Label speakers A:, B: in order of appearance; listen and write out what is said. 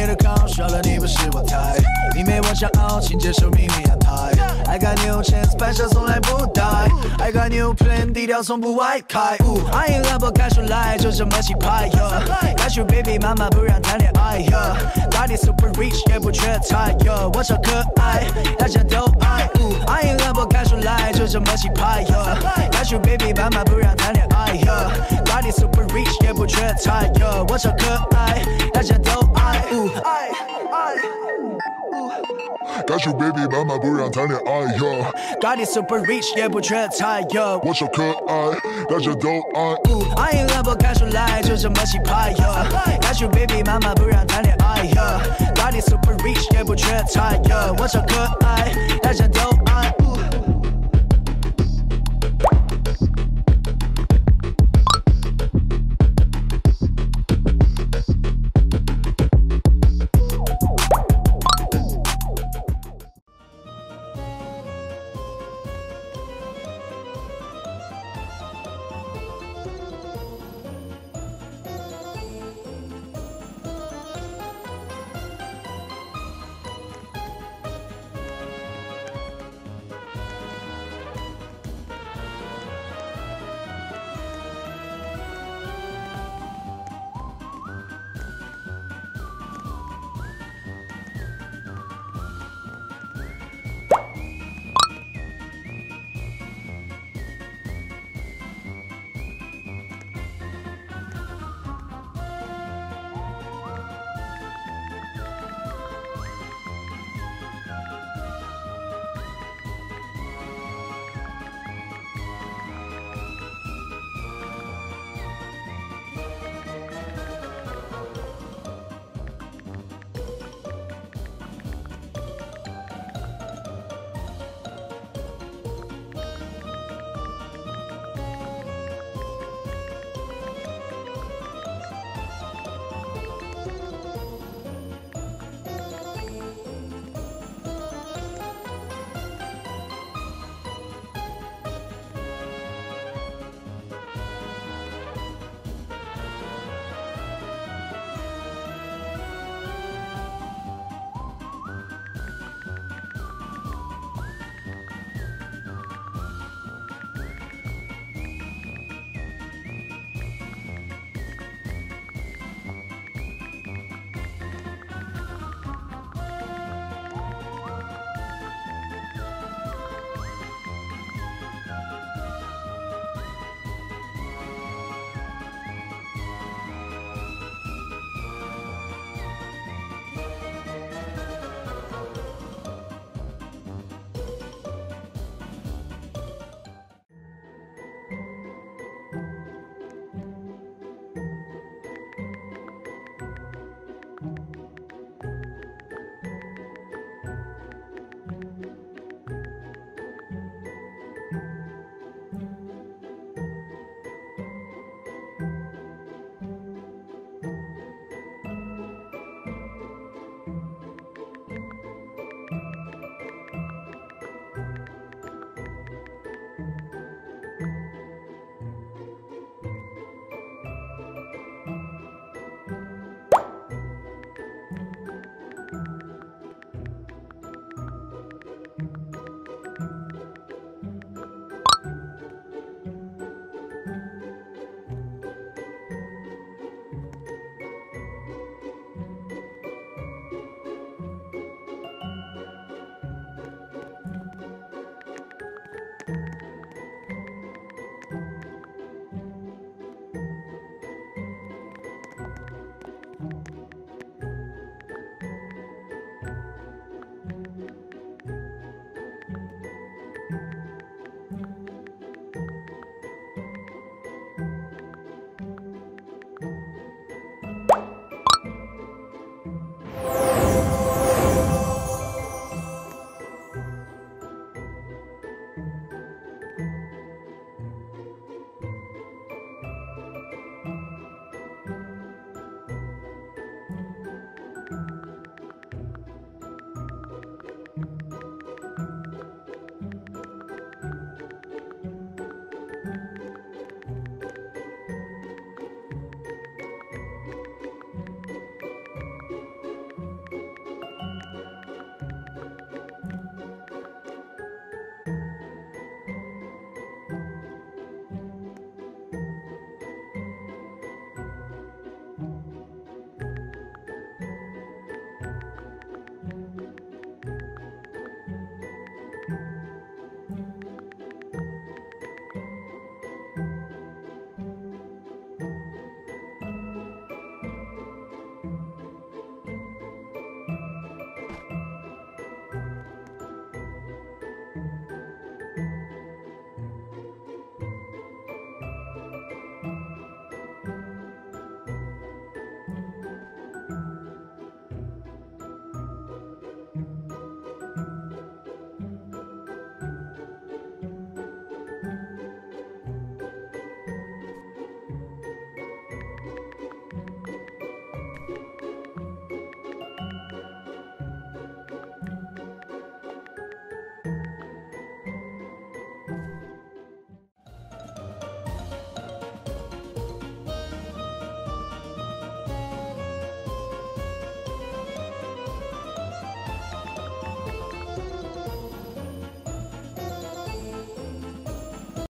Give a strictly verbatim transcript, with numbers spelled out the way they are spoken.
A: 你的靠，少了你不是我太。你没我骄傲，请接受秘密安排。I got new chance， 反手从来不带。I got new plan， 低调从不外开。I ain't love， 看出来就这么气派。Got you baby， 妈妈不让谈恋爱。Got it super rich， 也不缺财。我超可爱，大家都爱。I ain't love， 看出来就这么气派。Got you baby， 妈妈不让谈恋爱。Got it super rich， 也不缺财。我超可爱，大家都爱。爱爱。
B: Got you baby， 妈妈不让谈恋爱。
A: Got it super rich， 也不缺财。
B: 我超可爱，大家都爱。
A: I ain't love， 看出来就这么气派。Got you baby， 妈妈不让谈恋爱。Got it super rich， 也不缺财。我超可爱，大家都爱。